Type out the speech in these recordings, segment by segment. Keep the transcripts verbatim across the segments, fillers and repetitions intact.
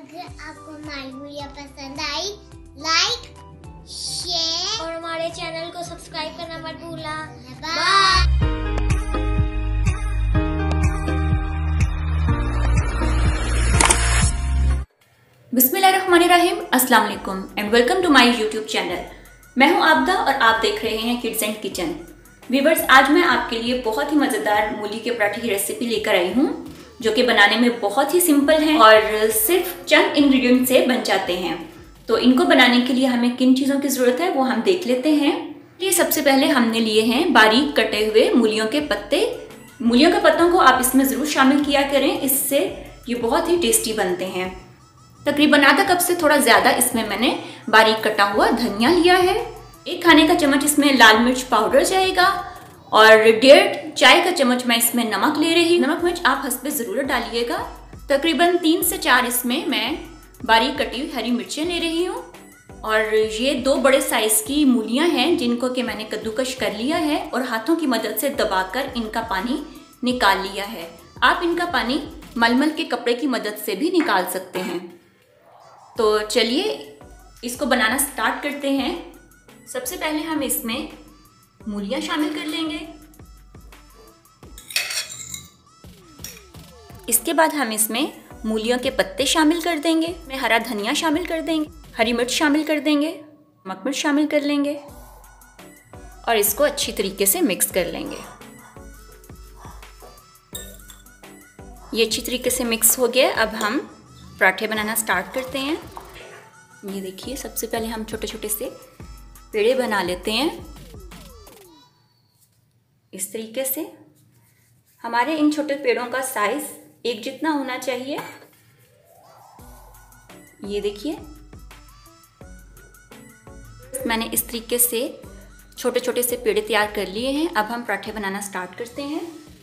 अगर आपको हमारी वीडियो पसंद आई लाइक शेयर और हमारे चैनल को सब्सक्राइब करना मत भूलना। बाय। बिस्मिल्लाहिर्रहमानिर्रहीम, अस्सलाम वालेकुम and welcome to my YouTube channel. मैं हूं आबदा और आप देख रहे हैं किड्स एंड किचन। व्यूअर्स, आज मैं आपके लिए बहुत ही मज़ेदार मूली के पराठे की रेसिपी लेकर आई हूं, जो कि बनाने में बहुत ही सिंपल है और सिर्फ चंद इंग्रेडिएंट से बन जाते हैं। तो इनको बनाने के लिए हमें किन चीज़ों की ज़रूरत है वो हम देख लेते हैं। ये सबसे पहले हमने लिए हैं बारीक कटे हुए मूलियों के पत्ते। मूलियों के पत्तों को आप इसमें ज़रूर शामिल किया करें, इससे ये बहुत ही टेस्टी बनते हैं। तकरीबन आधा कप से थोड़ा ज़्यादा इसमें मैंने बारीक कटा हुआ धनिया लिया है। एक खाने का चम्मच इसमें लाल मिर्च पाउडर जाएगा और डेढ़ चाय का चम्मच मैं इसमें नमक ले रही हूँ। नमक मिर्च आप हस्बे ज़रूर डालिएगा। तकरीबन तीन से चार इसमें मैं बारीक कटी हुई हरी मिर्चें ले रही हूँ और ये दो बड़े साइज़ की मूलियाँ हैं जिनको कि मैंने कद्दूकश कर लिया है और हाथों की मदद से दबाकर इनका पानी निकाल लिया है। आप इनका पानी मलमल के कपड़े की मदद से भी निकाल सकते हैं। तो चलिए इसको बनाना स्टार्ट करते हैं। सबसे पहले हम इसमें मूलियाँ शामिल कर लेंगे। इसके बाद हम इसमें मूलियों के पत्ते शामिल कर देंगे, में हरा धनिया शामिल कर देंगे, हरी मिर्च शामिल कर देंगे, नमक मिर्च शामिल कर लेंगे और इसको अच्छी तरीके से मिक्स कर लेंगे। ये अच्छी तरीके से मिक्स हो गया। अब हम पराठे बनाना स्टार्ट करते हैं। ये देखिए, सबसे पहले हम छोटे छोटे से पेड़े बना लेते हैं। इस तरीके से हमारे इन छोटे पेड़ों का साइज एक जितना होना चाहिए। ये देखिए, मैंने इस तरीके से छोटे छोटे से पेड़े तैयार कर लिए हैं। अब हम पराठे बनाना स्टार्ट करते हैं।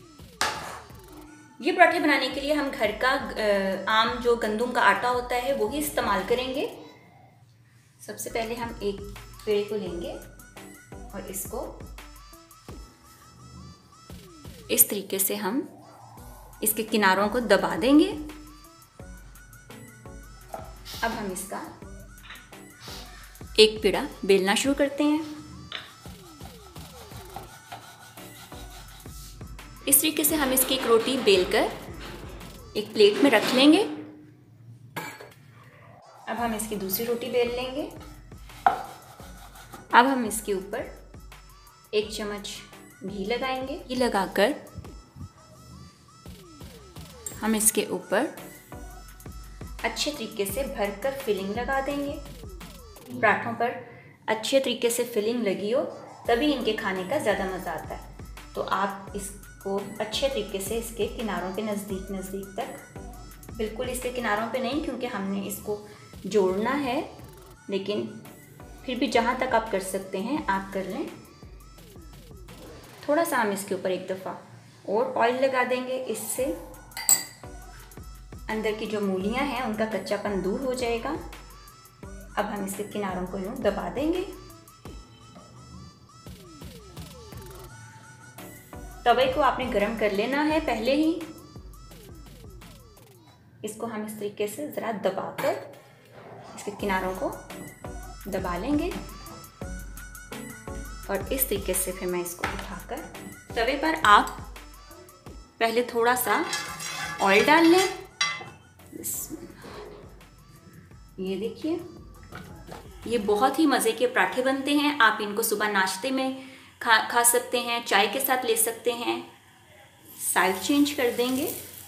ये पराठे बनाने के लिए हम घर का आम जो गंदुम का आटा होता है वो ही इस्तेमाल करेंगे। सबसे पहले हम एक पेड़े को लेंगे और इसको इस तरीके से हम इसके किनारों को दबा देंगे। अब हम इसका एक पेड़ा बेलना शुरू करते हैं। इस तरीके से हम इसकी एक रोटी बेलकर एक प्लेट में रख लेंगे। अब हम इसकी दूसरी रोटी बेल लेंगे। अब हम इसके ऊपर एक चम्मच घी लगाएंगे। घी लगाकर हम इसके ऊपर अच्छे तरीके से भरकर फिलिंग लगा देंगे। पराठों पर अच्छे तरीके से फिलिंग लगी हो तभी इनके खाने का ज़्यादा मज़ा आता है। तो आप इसको अच्छे तरीके से इसके किनारों पे नज़दीक नज़दीक तक, बिल्कुल इसके किनारों पे नहीं क्योंकि हमने इसको जोड़ना है, लेकिन फिर भी जहाँ तक आप कर सकते हैं आप कर लें। थोड़ा सा हम इसके ऊपर एक दफ़ा और ऑयल लगा देंगे। इससे अंदर की जो मूलियाँ हैं उनका कच्चापन दूर हो जाएगा। अब हम इसके किनारों को यूँ दबा देंगे। तवे को आपने गरम कर लेना है पहले ही। इसको हम इस तरीके से ज़रा दबाकर इसके किनारों को दबा लेंगे और इस तरीके से फिर मैं इसको उठाकर तवे पर आप पहले थोड़ा सा ऑयल डाल लें। ये देखिए, ये बहुत ही मज़े के पराठे बनते हैं। आप इनको सुबह नाश्ते में खा खा सकते हैं, चाय के साथ ले सकते हैं। साइड चेंज कर देंगे।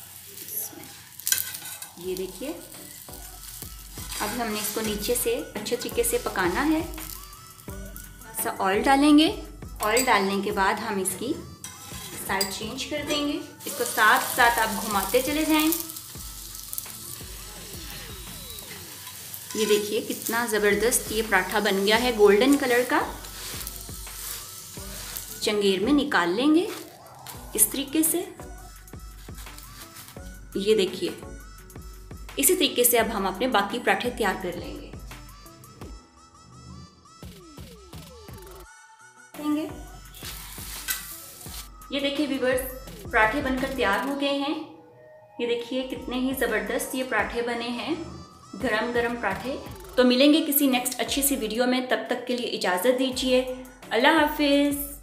ये देखिए, अब हमने इसको नीचे से अच्छे तरीके से पकाना है। थोड़ा ऑयल डालेंगे। ऑयल डालने के बाद हम इसकी साइड चेंज कर देंगे। इसको साथ साथ आप घुमाते चले जाएं। ये देखिए कितना ज़बरदस्त ये पराठा बन गया है, गोल्डन कलर का। चंगेर में निकाल लेंगे इस तरीके से। ये देखिए, इसी तरीके से अब हम अपने बाकी पराठे तैयार कर लेंगे। ये देखिए व्यूअर्स, पराठे बनकर तैयार हो गए हैं। ये देखिए कितने ही ज़बरदस्त ये पराठे बने हैं। गरम गरम पराठे। तो मिलेंगे किसी नेक्स्ट अच्छी सी वीडियो में, तब तक के लिए इजाज़त दीजिए। अल्लाह हाफिज़।